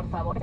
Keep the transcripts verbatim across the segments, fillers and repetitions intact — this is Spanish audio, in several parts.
Por favor.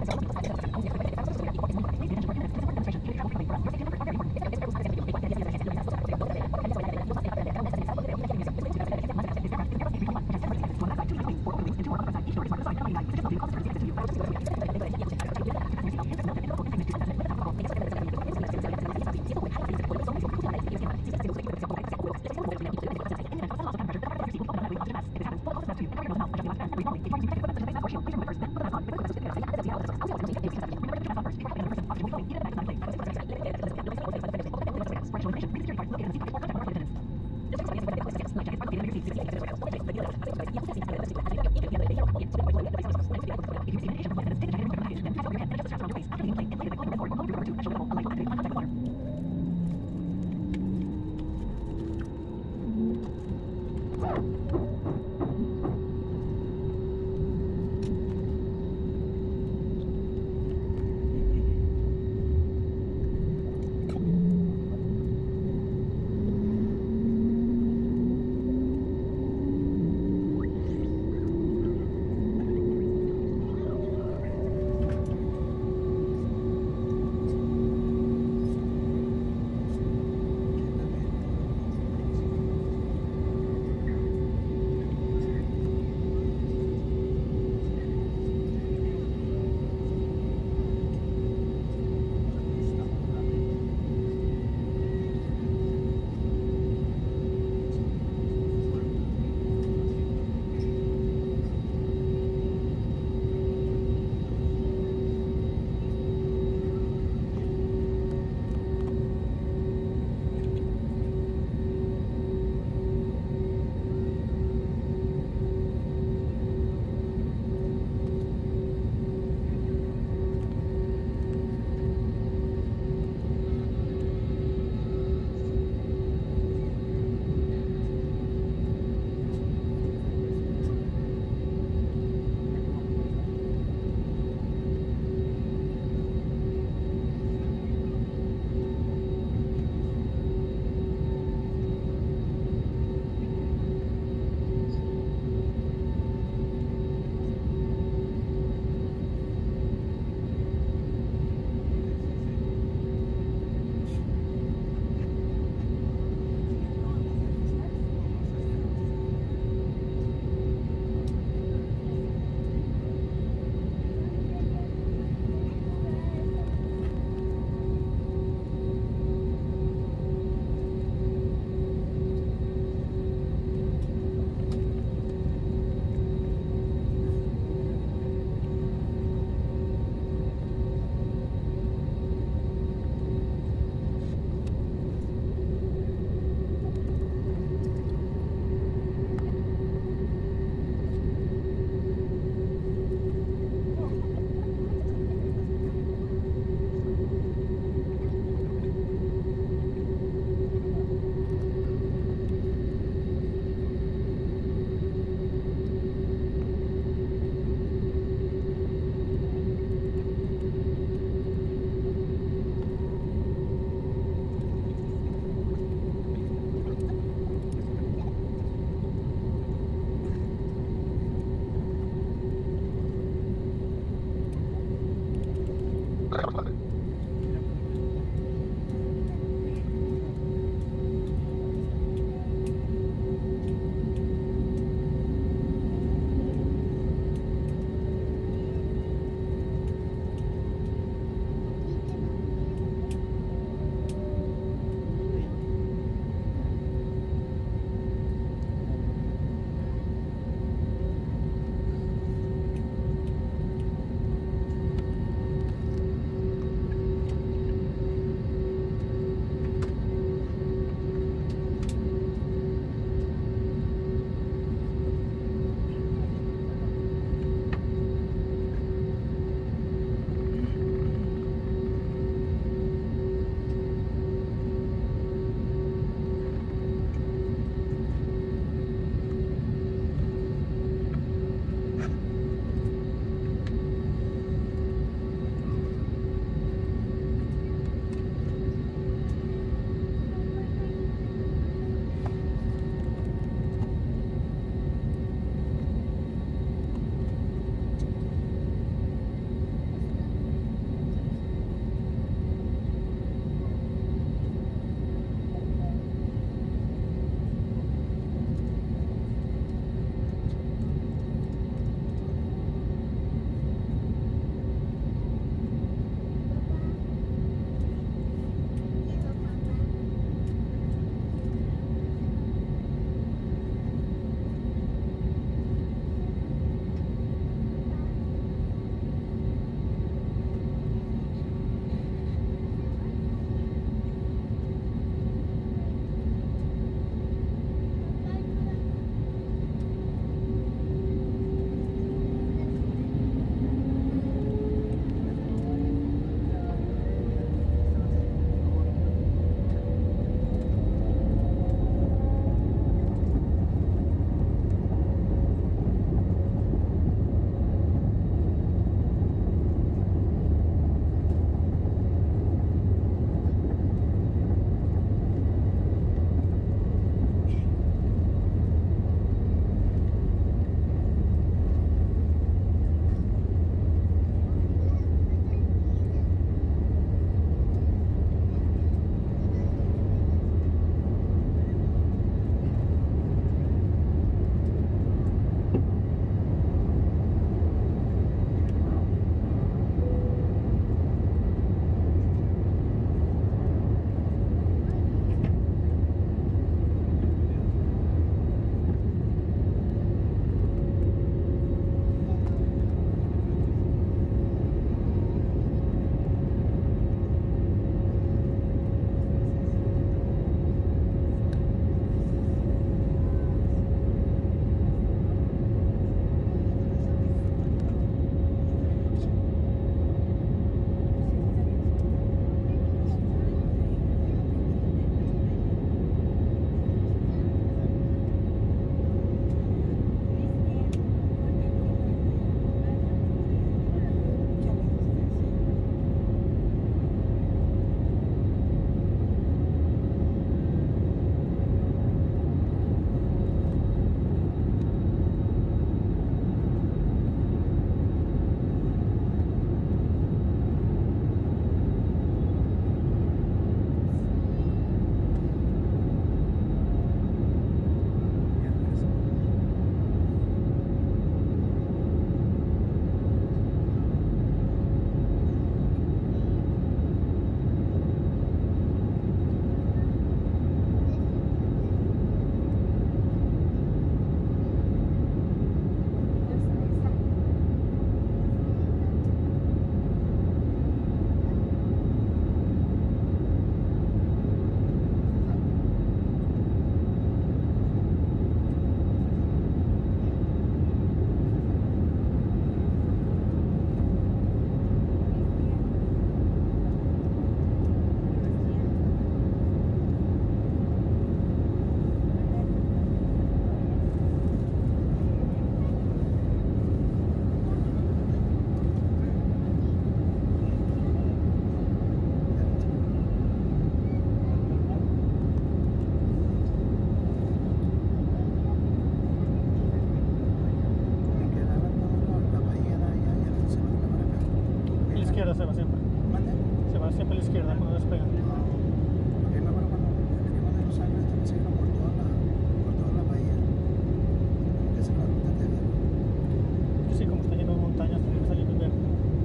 izquierda se va siempre. ¿Mande? Se va siempre a la izquierda cuando despega. Porque no, bueno, cuando venimos de Los Ángeles también se vino por toda la, por toda la bahía. Como que es la ruta de agarro. Sí, como está lleno de montañas, también salir en invierno.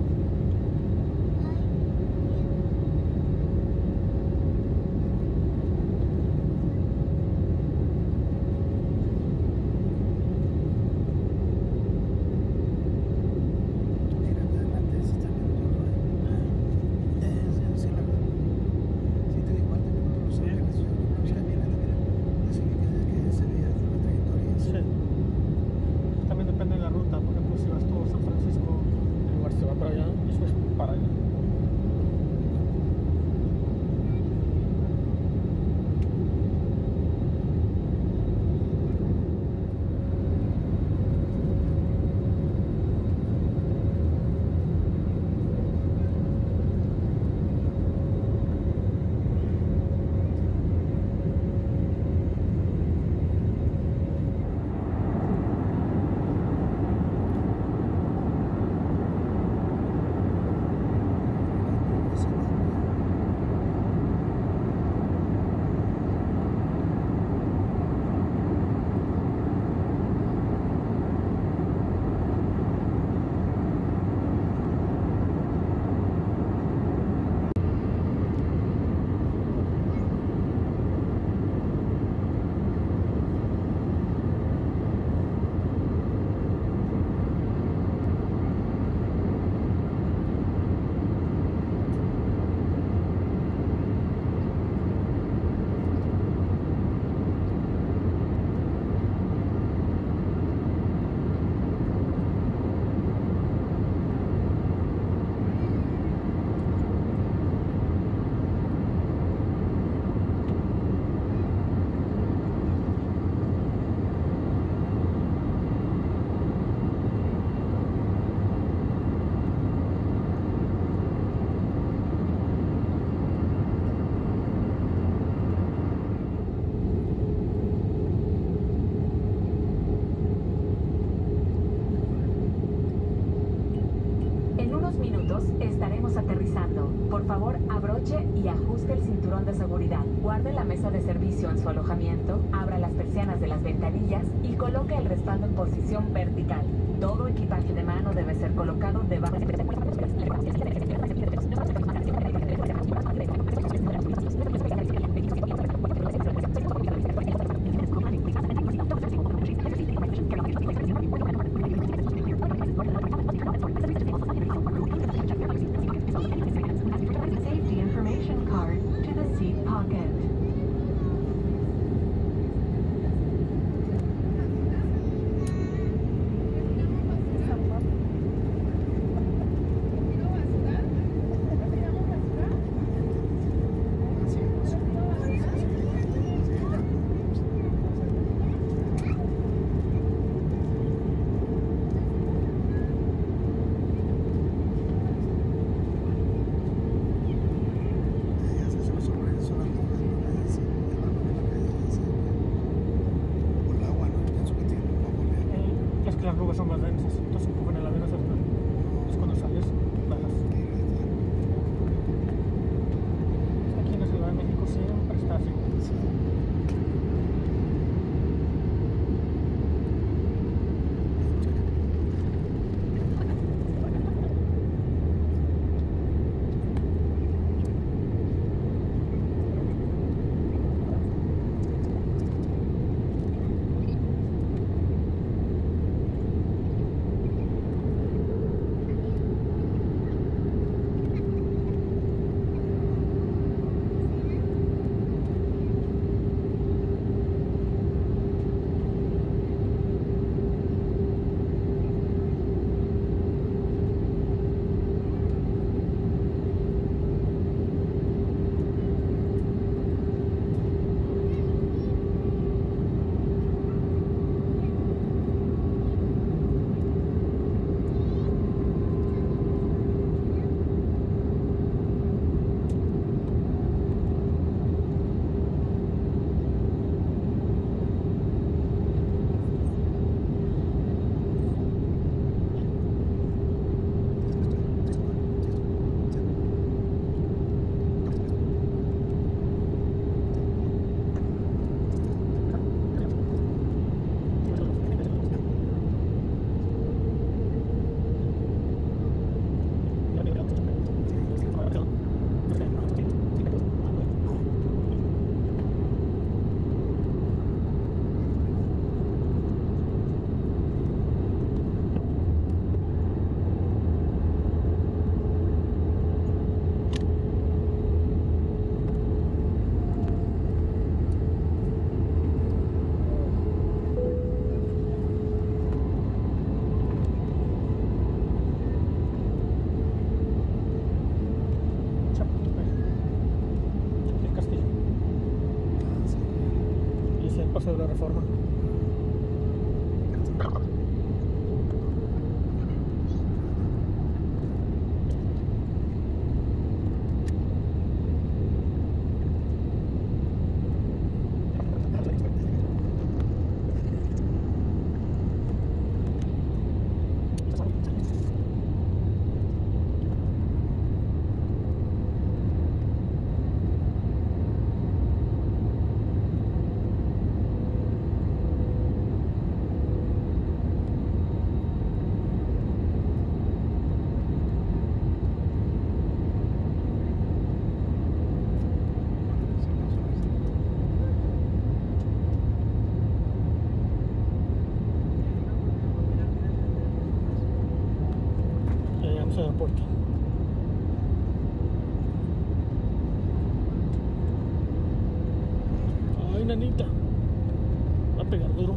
Por favor, abroche y ajuste el cinturón de seguridad. Guarde la mesa de servicio en su alojamiento, abra las persianas de las ventanillas y coloque el respaldo en posición vertical. Todo equipaje de mano debe ser colocado debajo de... Ya se me sorprende solamente. paso de la Reforma. Llegamos al aeropuerto. Ay, nanita, va a pegar duro.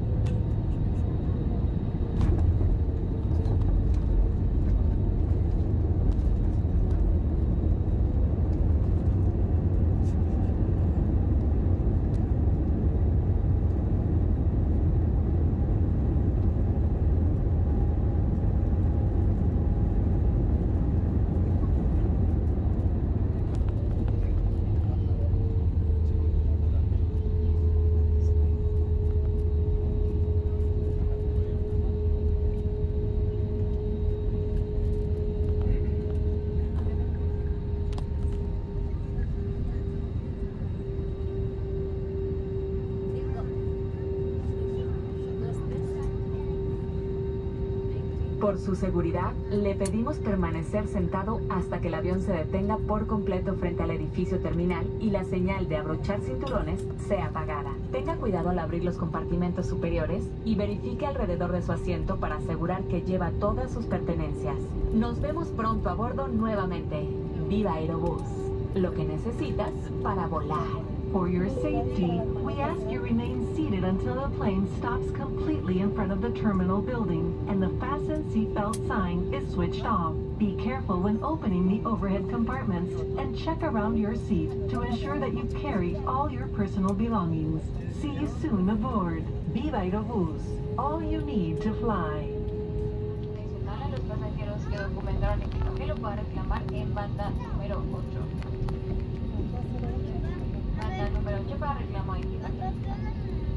Por su seguridad, le pedimos permanecer sentado hasta que el avión se detenga por completo frente al edificio terminal y la señal de abrochar cinturones sea apagada. Tenga cuidado al abrir los compartimentos superiores y verifique alrededor de su asiento para asegurar que lleva todas sus pertenencias. Nos vemos pronto a bordo nuevamente. Viva Aerobus. Lo que necesitas para volar. For your safety, we ask you remain seated until the plane stops completely in front of the terminal building and the fasten seatbelt sign is switched off. Be careful when opening the overhead compartments and check around your seat to ensure that you carry all your personal belongings. See you soon aboard. Viva Aerobus. All you need to fly. Adicional a los pasajeros que documentaron equipaje lo pueden reclamar en banda número ocho. Banda número ocho para reclamo de equipaje.